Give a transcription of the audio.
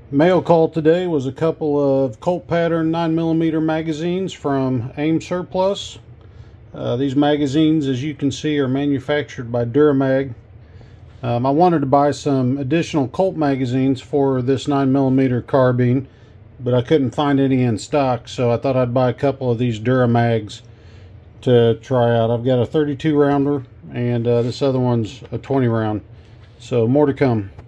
Mail call today was a couple of Colt pattern 9mm magazines from AIM Surplus. These magazines, as you can see, are manufactured by Dura Mag. I wanted to buy some additional Colt magazines for this 9mm carbine, but I couldn't find any in stock, so I thought I'd buy a couple of these Dura Mags to try out. I've got a 32 rounder and this other one's a 20 round, so more to come.